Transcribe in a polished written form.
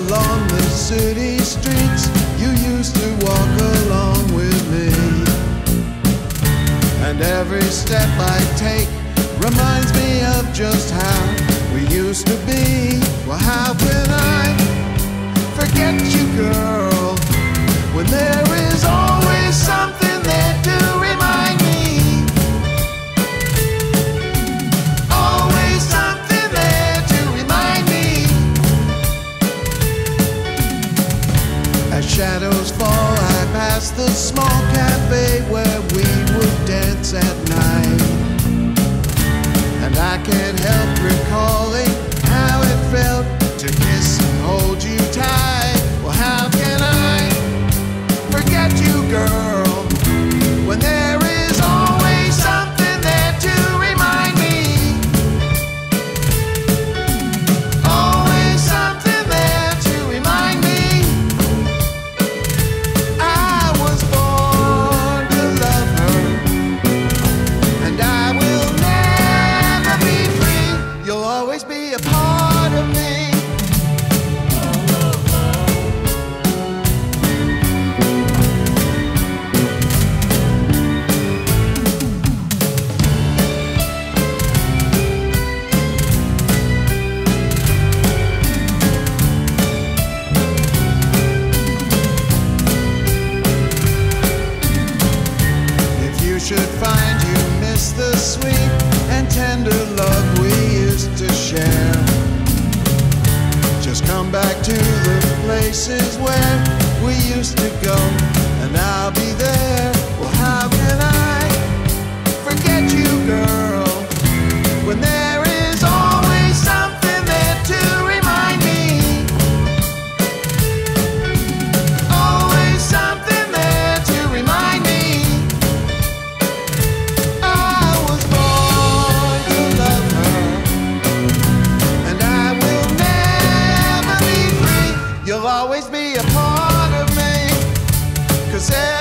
along the city streets. You used to walk along with me, and every step I take reminds me of just how we used to be. Well, how can I forget you, girl, when there is always something there to remind me? Always something there to remind me. As shadows fall, I pass the small cafe where we would dance at night, and I can't help recalling how it felt to kiss and hold you tight. Well, how can I forget you, girl, when there is always something there to remind me? Always something there to remind me. I was born to love her, and I will never be free. You'll always be a part of me. Should find you miss the sweet and tender love we used to share, just come back to the places where we used to go, and I'll be there. Well, how can I forget you, girl, when there is always something there to remind me? Always something there to remind me. You'll always be a part of me, 'cause